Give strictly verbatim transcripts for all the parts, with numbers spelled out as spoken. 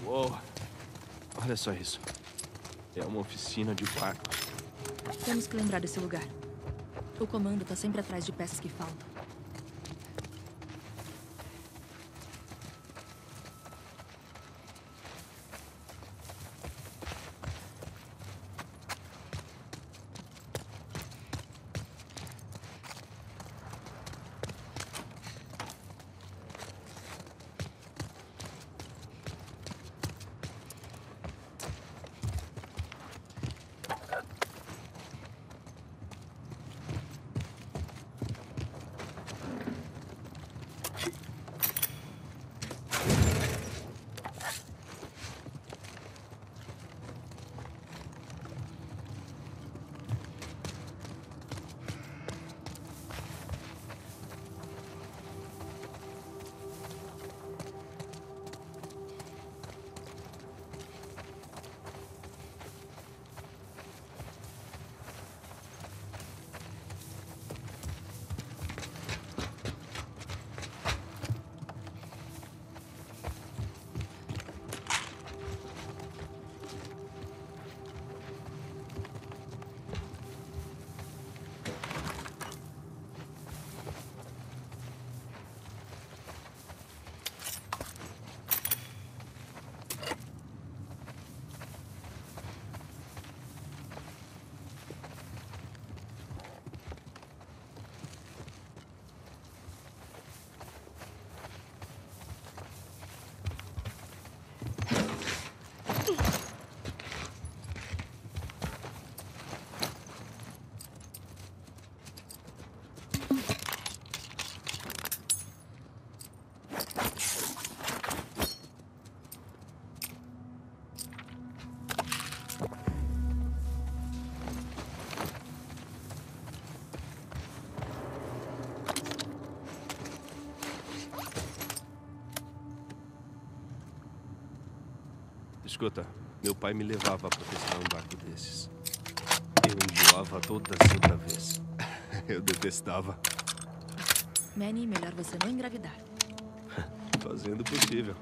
Uou. Olha só isso. É uma oficina de barcos. Temos que lembrar desse lugar. O comando tá sempre atrás de peças que faltam. Escuta, meu pai me levava pra pescar um barco desses. Eu enjoava toda santa vez. Eu detestava. Manny, melhor você não engravidar. Fazendo o possível.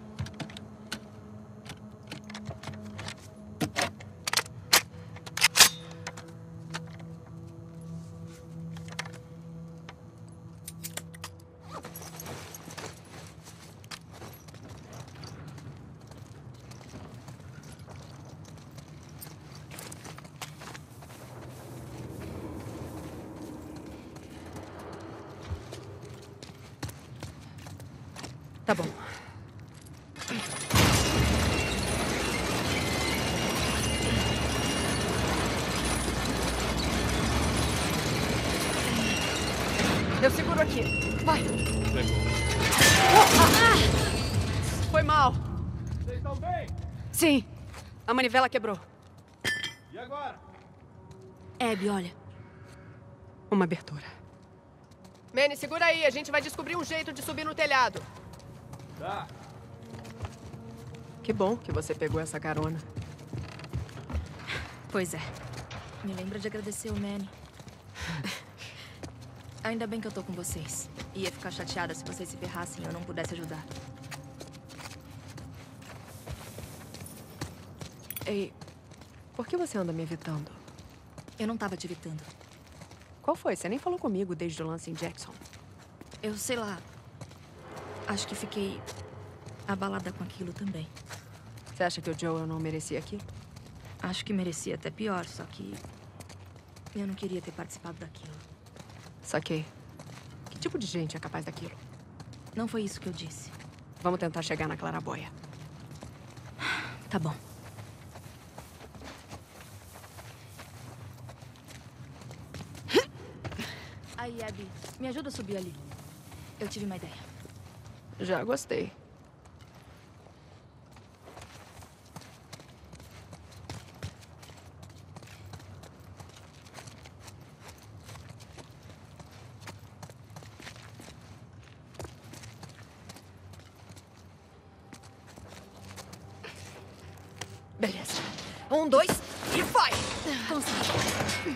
Tá bom. Eu seguro aqui. Vai. Pegou. Ah! Foi mal. Vocês estão bem? Sim. A manivela quebrou. E agora? Abby, olha. Uma abertura. Manny, segura aí. A gente vai descobrir um jeito de subir no telhado. Tá. Que bom que você pegou essa carona. Pois é. Me lembra de agradecer o Manny. Ainda bem que eu tô com vocês. Ia ficar chateada se vocês se ferrassem e eu não pudesse ajudar. Ei, por que você anda me evitando? Eu não tava te evitando. Qual foi? Você nem falou comigo desde o lance em Jackson. Eu sei lá. Acho que fiquei abalada com aquilo também. Você acha que o Joel não merecia aqui? Acho que merecia até pior, só que eu não queria ter participado daquilo. Saquei. Que tipo de gente é capaz daquilo? Não foi isso que eu disse. Vamos tentar chegar na claraboia. Tá bom. Aí, Abby, me ajuda a subir ali. Eu tive uma ideia. Já gostei. Beleza. Um, dois e vai! Consegui.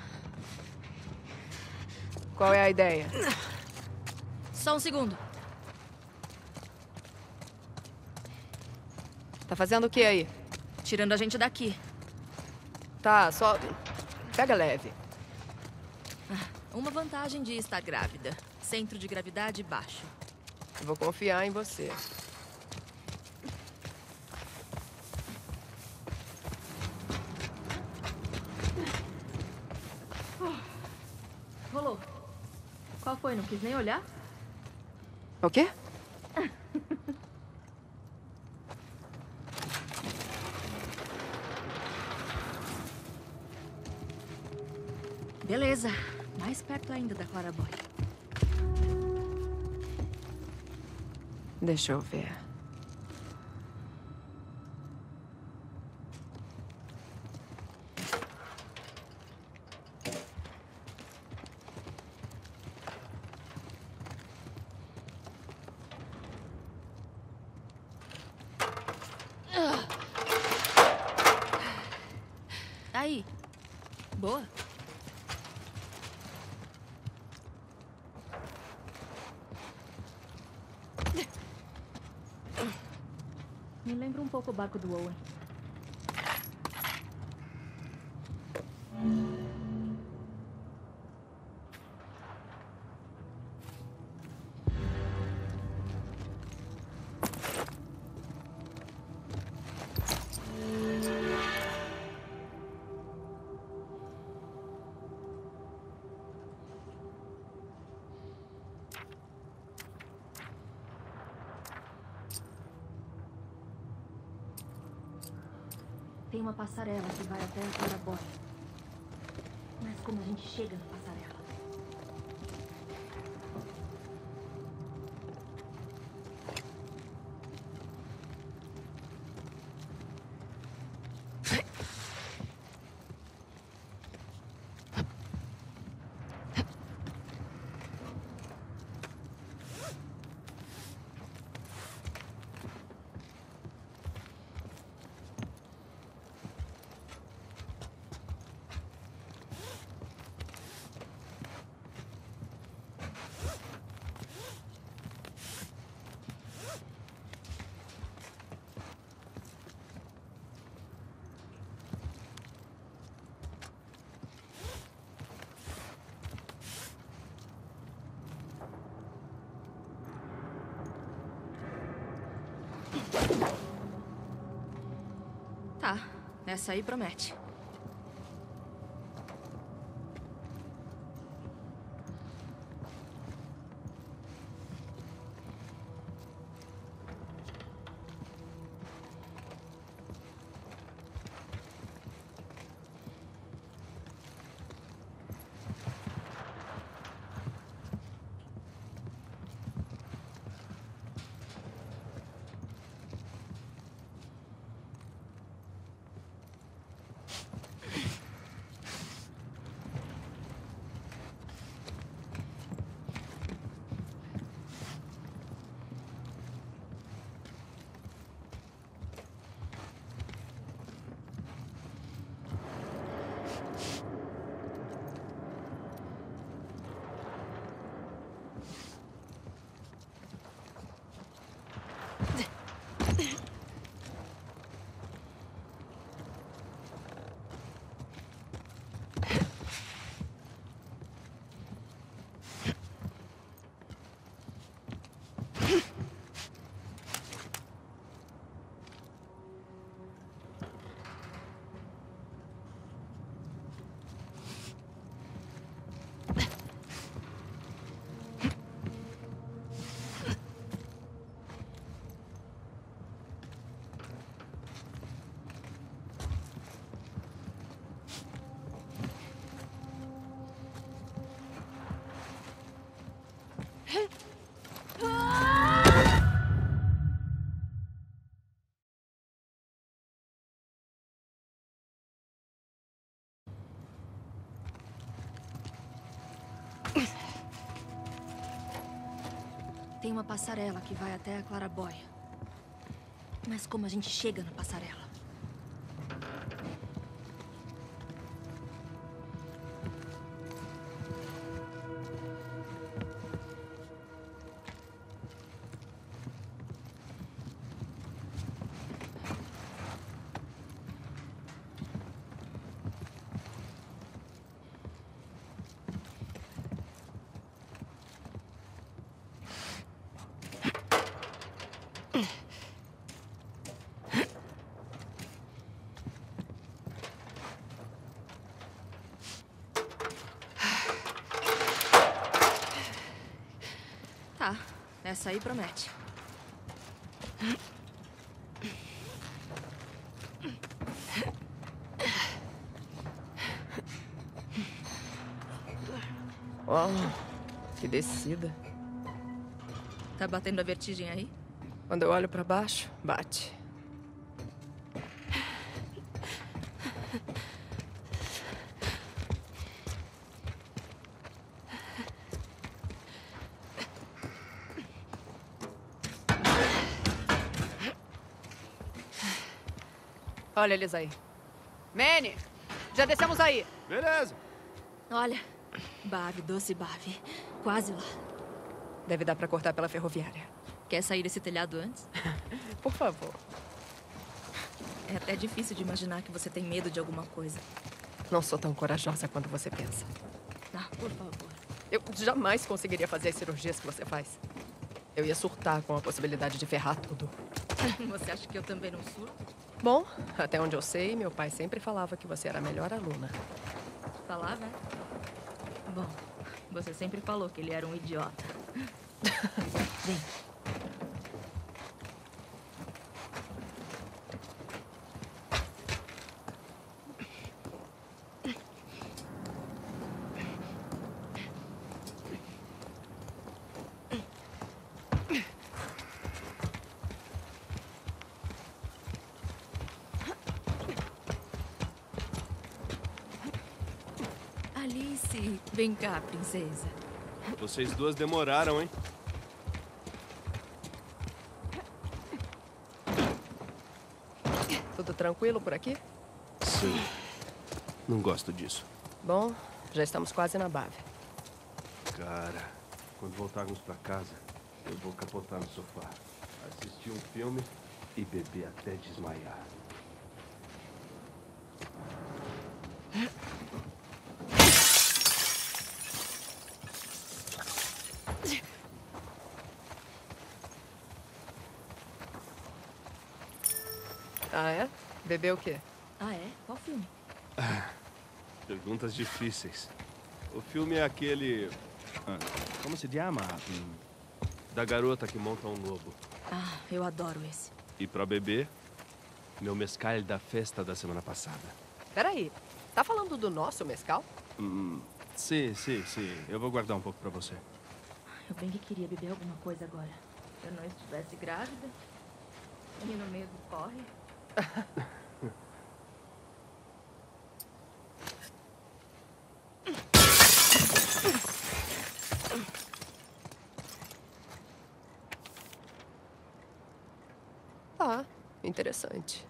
Qual é a ideia? Só um segundo. Tá fazendo o que aí? Tirando a gente daqui. Tá, só... Pega leve. Uma vantagem de estar grávida. Centro de gravidade baixo. Vou confiar em você. Rolou. Qual foi? Não quis nem olhar? O quê? Beleza. Mais perto ainda da Clara Boy. Deixa eu ver. Aí. Boa. Me lembra um pouco o barco do Owen. Tem uma passarela que vai até a Clara Boy. Mas como a gente chega na passarela? Tá, essa aí promete. Tem uma passarela que vai até a Clara Boy. Mas como a gente chega na passarela? Tá, essa aí promete. Uau, que descida. Tá batendo a vertigem aí? Quando eu olho pra baixo, bate. Olha eles aí. Manny, já descemos aí. Beleza. Olha, Bave, doce Bave. Quase lá. Deve dar pra cortar pela ferroviária. Quer sair desse telhado antes? Por favor. É até difícil de imaginar que você tem medo de alguma coisa. Não sou tão corajosa quanto você pensa. Ah, por favor. Eu jamais conseguiria fazer as cirurgias que você faz. Eu ia surtar com a possibilidade de ferrar tudo. Você acha que eu também não surto? Bom, até onde eu sei, meu pai sempre falava que você era a melhor aluna. Falava, é? Bom, você sempre falou que ele era um idiota. Vem. Alice, vem cá, princesa. Vocês duas demoraram, hein? Tudo tranquilo por aqui? Sim. Não gosto disso. Bom, já estamos quase na Bave. Cara, quando voltarmos pra casa, eu vou capotar no sofá, assistir um filme e beber até desmaiar. Ah, é? Beber o quê? Ah, é? Qual filme? Perguntas difíceis. O filme é aquele... ah, como se chama? Hum, Da garota que monta um lobo. Ah, eu adoro esse. E pra beber, meu mezcal da festa da semana passada. Peraí, tá falando do nosso mescal? Hum, sim, sim, sim. Eu vou guardar um pouco pra você. Eu bem que queria beber alguma coisa agora. Se eu não estivesse grávida, o menino mesmo corre. Ah, interessante.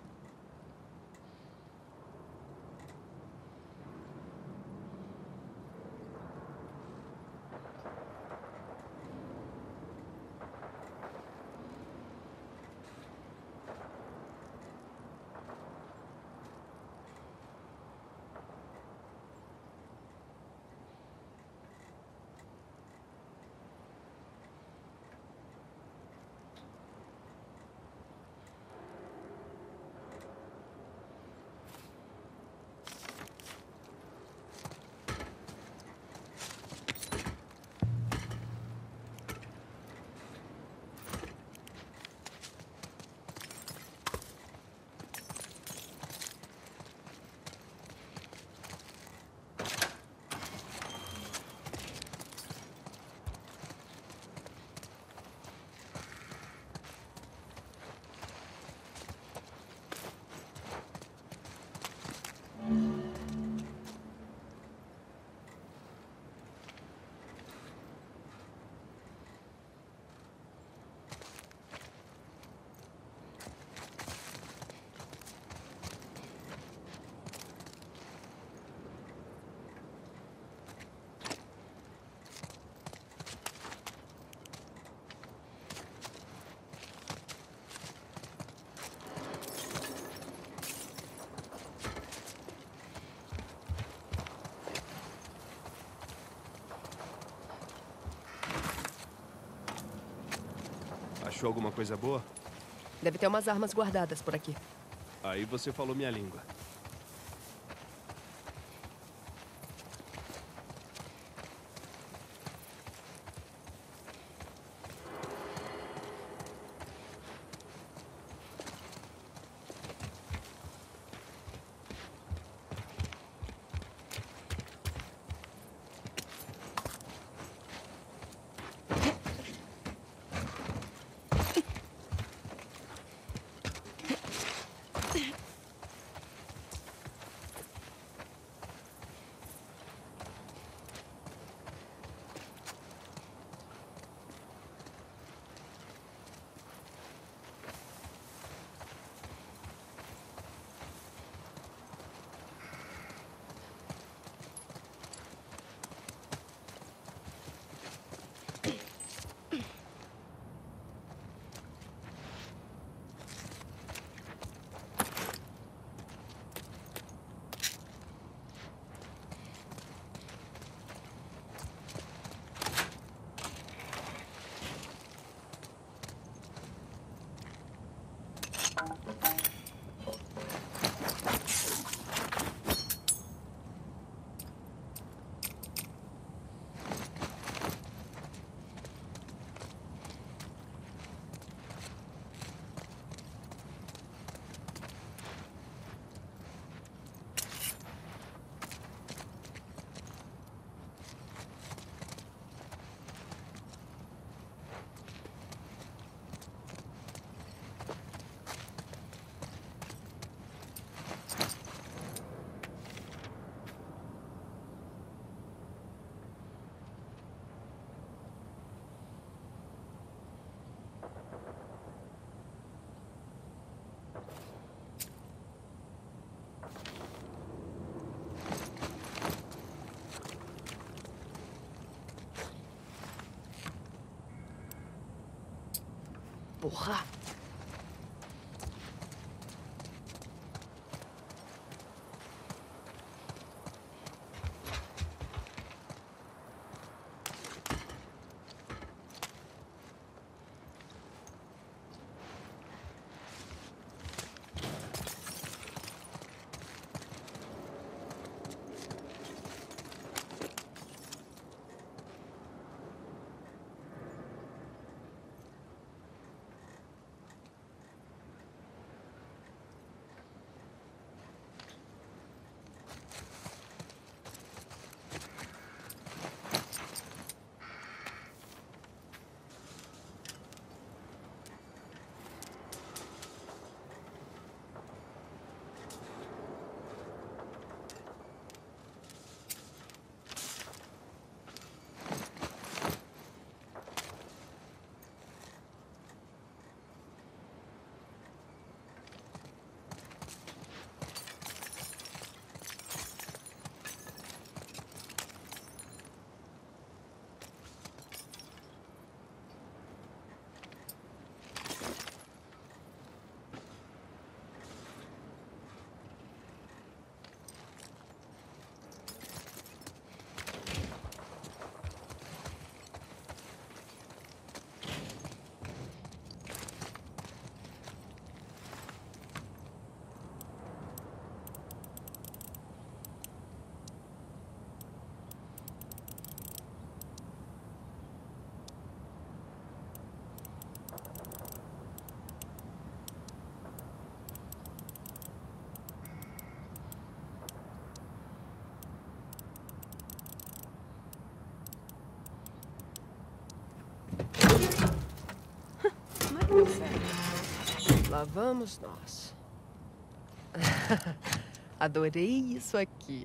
Achou alguma coisa boa? Deve ter umas armas guardadas por aqui. Aí você falou minha língua. Porra! Deu certo. Lá vamos nós. Adorei isso aqui.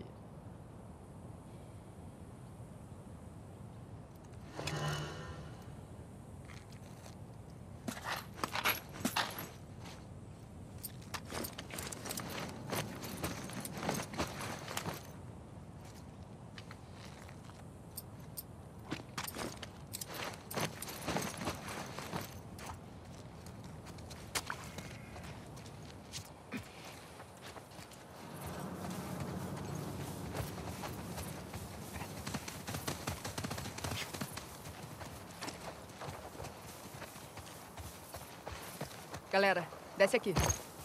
Galera, desce aqui.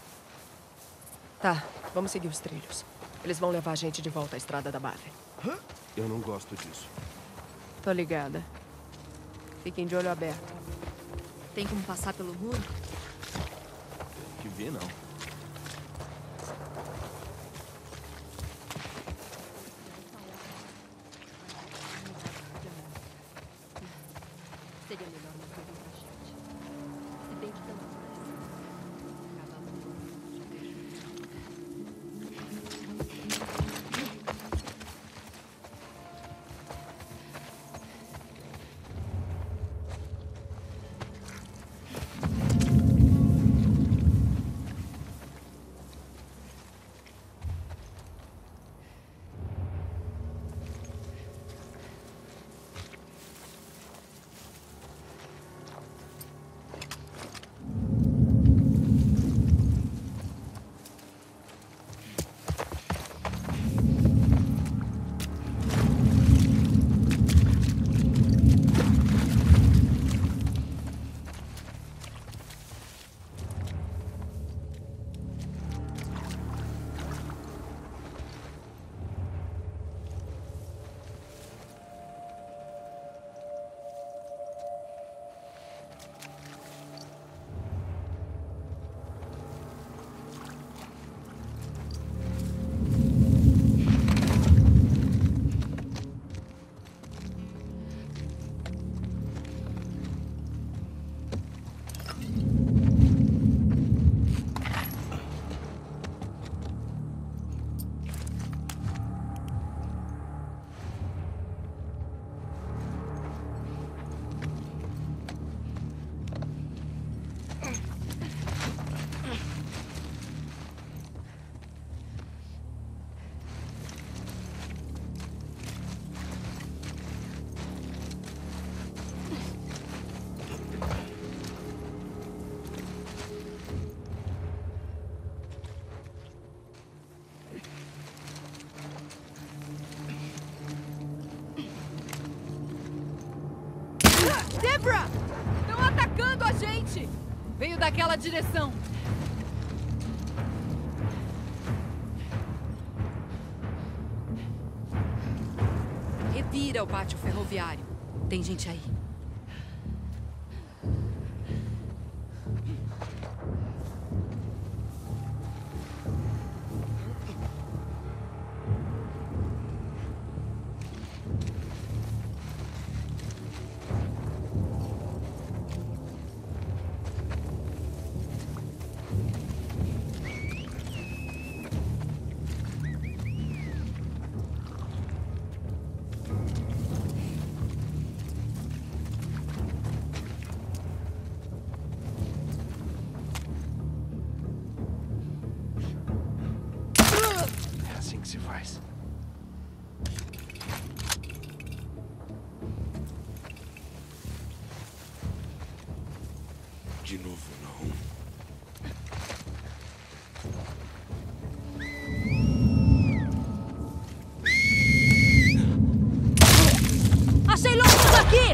Tá, vamos seguir os trilhos. Eles vão levar a gente de volta à estrada da Baden. Eu não gosto disso. Tô ligada. Fiquem de olho aberto. Tem como passar pelo muro? Que ver, não. Seria melhor não ter pra gente. Se bem que pelo Debra! Estão atacando a gente! Veio daquela direção. Revira o pátio ferroviário. Tem gente aí. É assim que se faz. De novo, não. Achei loucos aqui!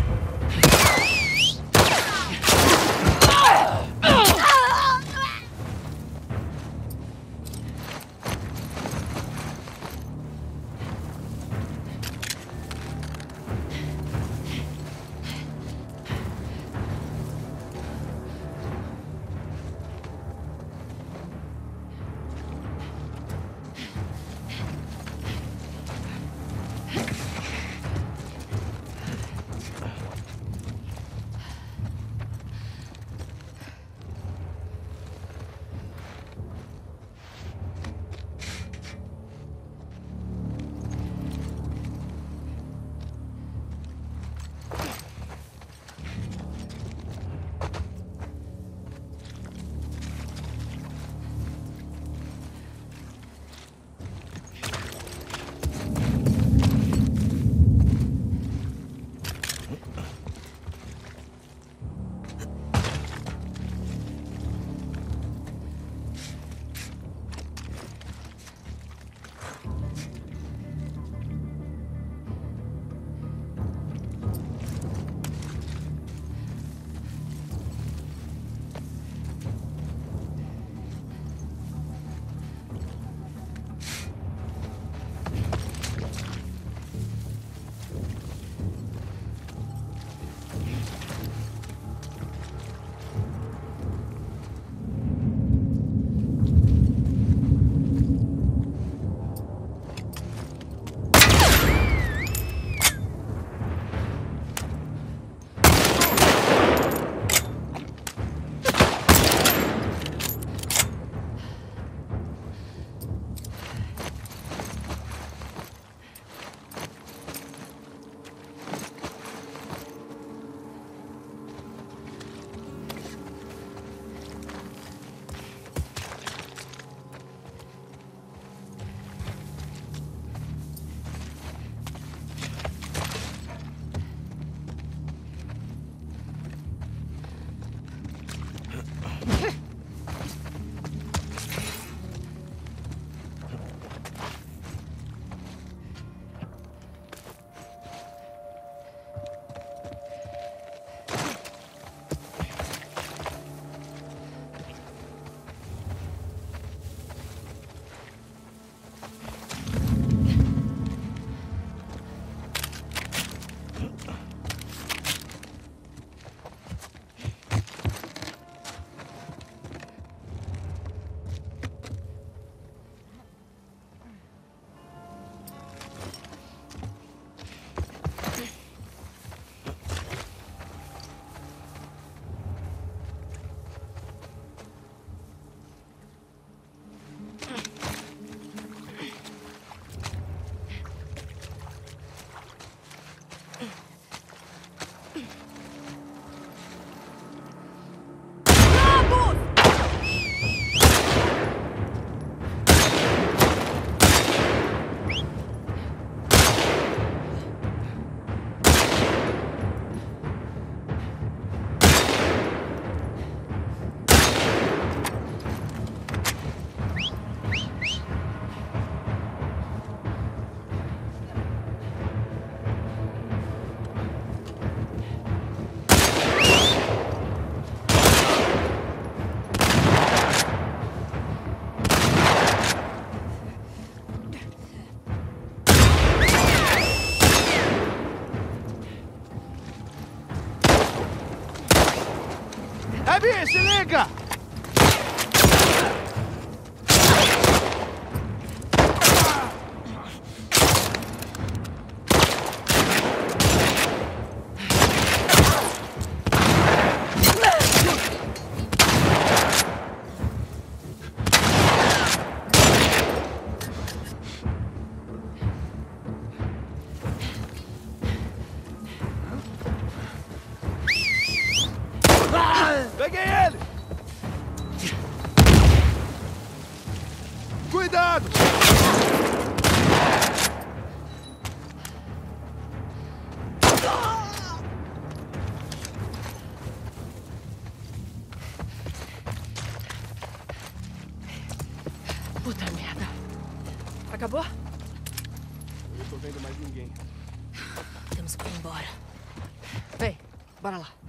Abby, se liga! Peguei ele! Cuidado! Puta merda. Acabou? Eu não tô vendo mais ninguém. Temos que ir embora. Vem, bora lá.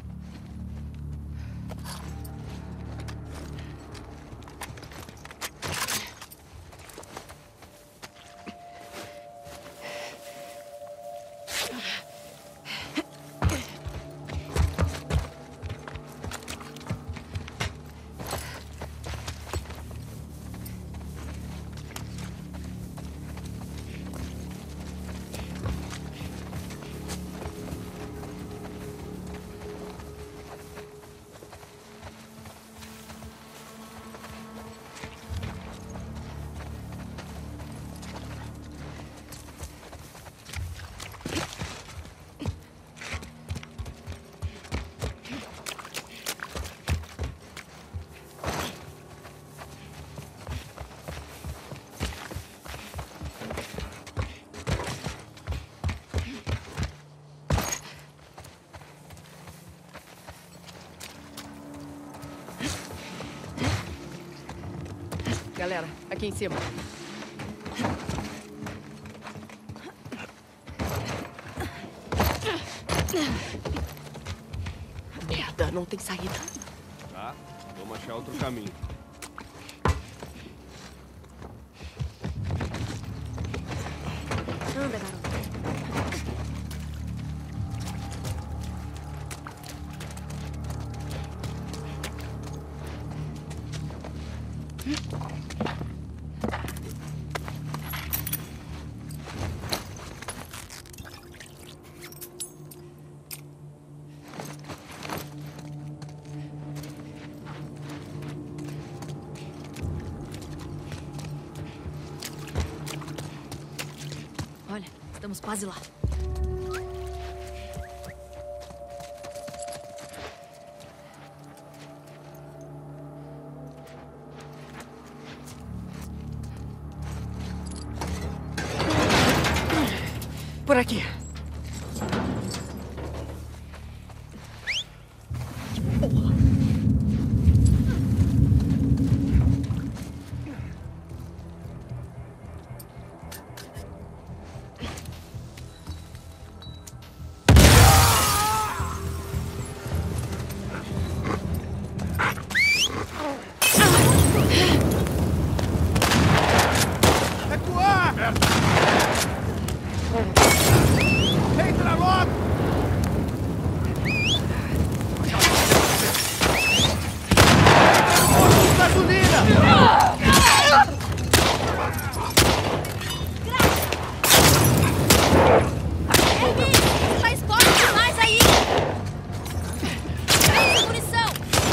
Galera, aqui em cima. Merda, não tem saída. Tá, vamos achar outro caminho. Anda, garoto. Olha, estamos quase lá. Por aqui. Recuar! Entra logo! Gasolina! Você tá exposto demais aí! Pega munição!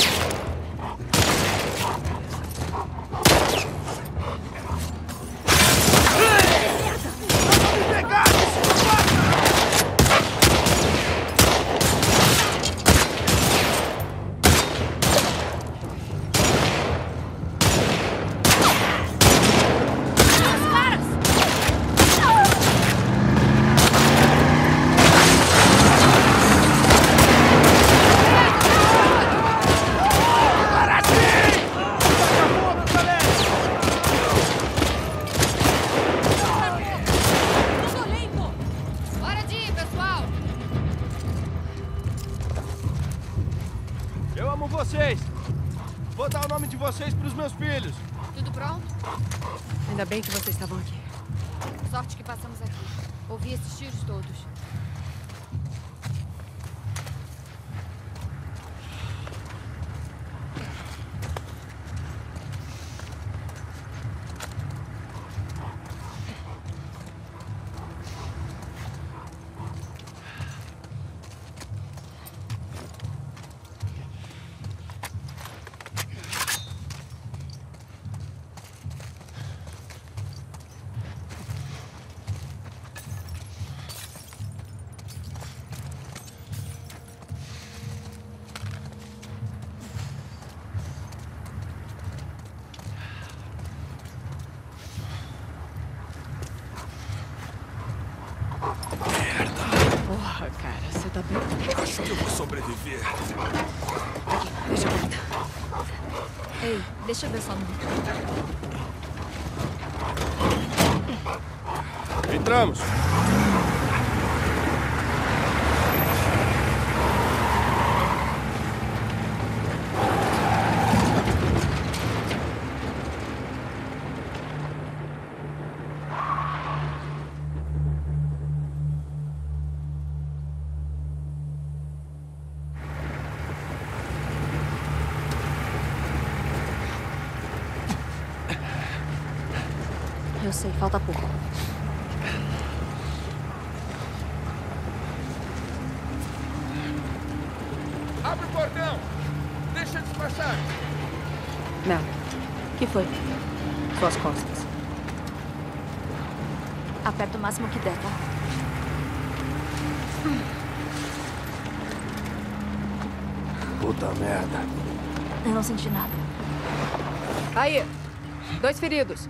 Eu amo vocês! Vou dar o nome de vocês pros meus filhos! Tudo pronto? Ainda bem que vocês estavam aqui. Sorte que passamos aqui. Ouvi esses tiros todos. sobreviver. Aqui, deixa eu contar. Ei, deixa eu ver sua mão. Entramos. Eu sei, falta pouco. Abre o portão! Deixa eles passar! Mel, O que foi? suas costas. Aperta o máximo que der, tá? Puta merda. Eu não senti nada. Aí, dois feridos.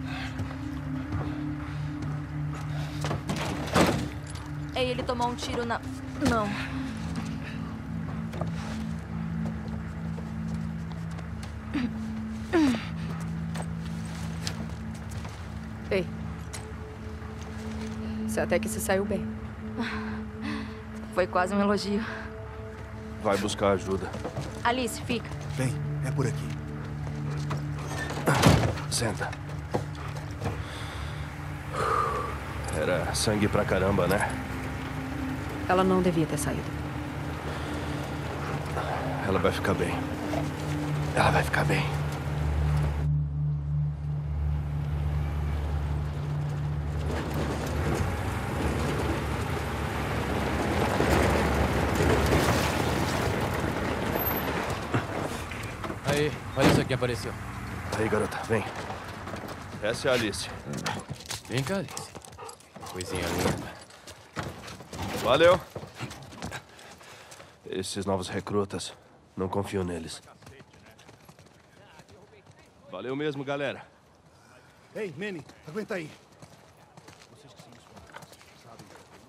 Ei, ele tomou um tiro na... Não. Ei. Você até que se saiu bem. Foi quase um elogio. Vai buscar ajuda. Alice, fica. Bem, é por aqui. Senta. Era sangue pra caramba, né? Ela não devia ter saído. Ela vai ficar bem. Ela vai ficar bem. Aí, olha isso aqui apareceu. Aí, garota, vem. Essa é a Alice. Vem cá, Alice. Coisinha linda. Valeu. Esses novos recrutas, não confio neles. Valeu mesmo, galera. Ei, Manny, aguenta aí. Vocês que são os fantasmas, sabem.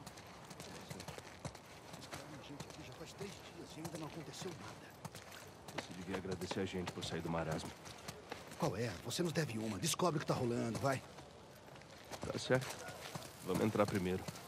Esperaram a gente aqui já faz três dias e ainda não aconteceu nada. Você devia agradecer a gente por sair do marasmo. Qual é? Você nos deve uma. Descobre o que tá rolando, vai. Tá certo. Vamos entrar primeiro.